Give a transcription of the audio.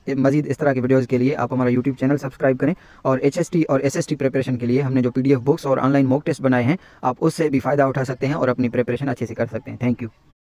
मजीद इस तरह के वीडियोज़ के लिए आप हमारा यूट्यूब चैनल सब्सक्राइब करें, और HST और SST प्रिपरेशन के लिए हमने जो PDF बुक्स और ऑनलाइन मॉक टेस्ट बनाए हैं, आप उससे भी फ़ायदा उठा सकते हैं और अपनी प्रिपरेशन अच्छे से कर सकते हैं। Thank you.